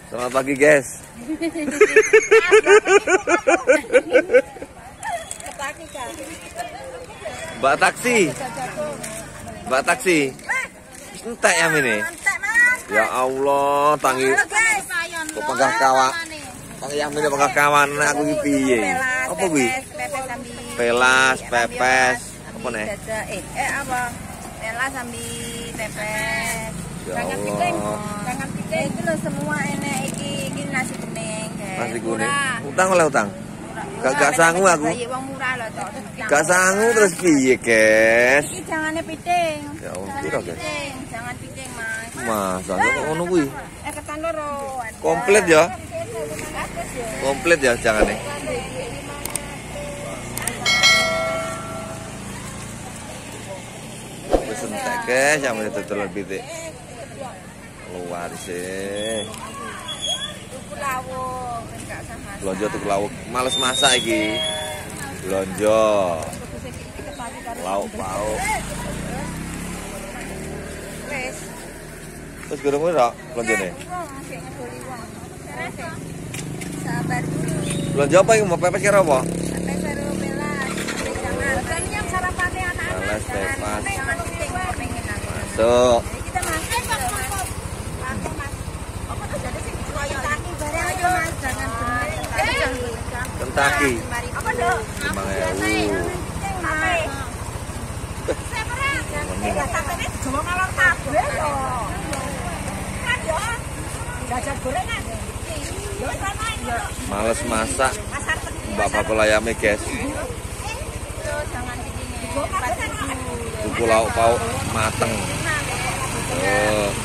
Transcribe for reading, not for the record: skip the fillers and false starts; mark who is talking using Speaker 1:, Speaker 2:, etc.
Speaker 1: Selamat pagi, guys. Mbak taksi. Mbak taksi. Entek ya ini. Ya Allah, tangi. Kok penggah kawan. Tangi yang ini penggah kawan aku iki piye? Apa kuwi? Pelas, pepes. Apa nih?
Speaker 2: Apa? Pelas sambil pepes.
Speaker 1: Jangan piting.
Speaker 2: Jangan piting itu loh semua enek iki nasi kuning.
Speaker 1: Nasi kuning. Utang oleh utang. Gak sangu aku.
Speaker 2: Wong murah lho tok.
Speaker 1: Gak sangu terus piye, guys?
Speaker 2: Iki jangane piting.
Speaker 1: Ya Allah, piro, guys?
Speaker 2: Jangan piting, Mas.
Speaker 1: Masa kok ngono kuwi?
Speaker 2: Ketan loro.
Speaker 1: Komplit ya? Komplit ya jangane. Wis entek, guys, yang ditutul pitik. Luar sih.
Speaker 2: Tuku lawuk, enggak sama.
Speaker 1: Blonjo tuku lawuk, males masak iki. Blonjo. Lauk pauk.
Speaker 2: Wes.
Speaker 1: Terus gurung ora blonjone?
Speaker 2: Sabar dulu.
Speaker 1: Blonjo apa yang mau pepes kira apa?
Speaker 2: Sampai seru belas. Jangan. Bukannya sarapannya anak-anak.
Speaker 1: Pelas, pepes.
Speaker 2: Jangan piting, pengen aku.
Speaker 1: Masuk.
Speaker 2: Kita makan, Mas. Apa tuh jadi sih dikeroyok lagi bareng aja, Mas. Jangan bener.
Speaker 1: Kentaki.
Speaker 2: Apa, Dok?
Speaker 1: 5.000. Males masak. Mbak pelayame, guys. Tuku lauk pauk mateng.